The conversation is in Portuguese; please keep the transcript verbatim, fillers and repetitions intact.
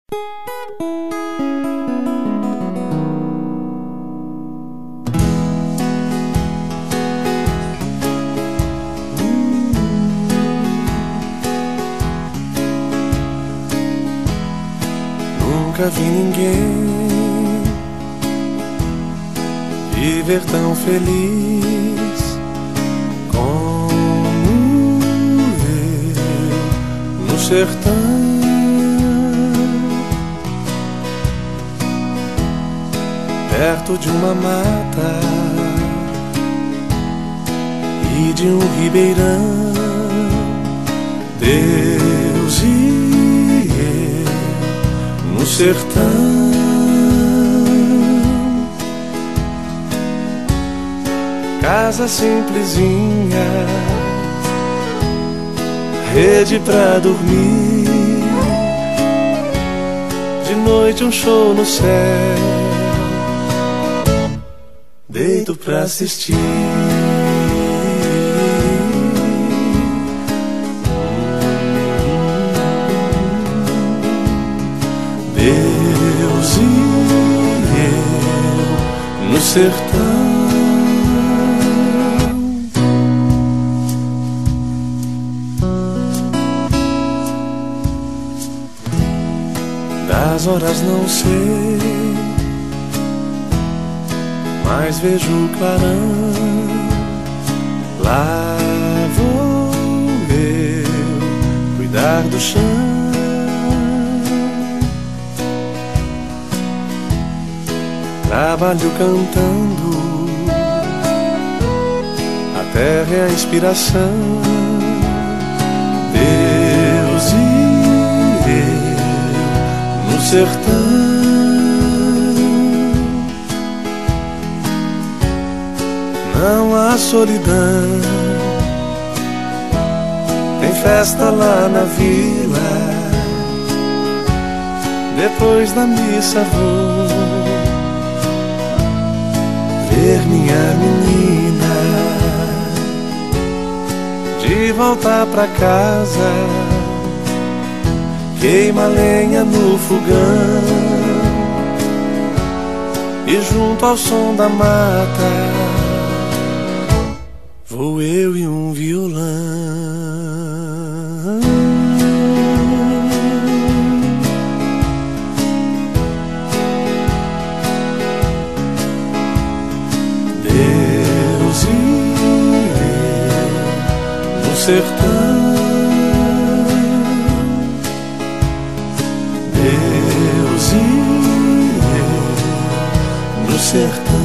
Nunca vi ninguém viver tão feliz como eu no sertão. Perto de uma mata e de um ribeirão, Deus e eu no sertão. Casa simplesinha, rede pra dormir, de noite um show no céu, deito pra assistir. Deus e eu no sertão. Das horas não sei, mas vejo o clarão. Lá vou eu cuidar do chão. Trabalho cantando, a terra é a inspiração. Deus e eu no sertão. Não há solidão, tem festa lá na vila. Depois da missa vou ver minha menina. De volta pra casa, queima a lenha no fogão, e junto ao som da mata vou eu e um violão. Deus e eu no sertão. Deus e eu no sertão.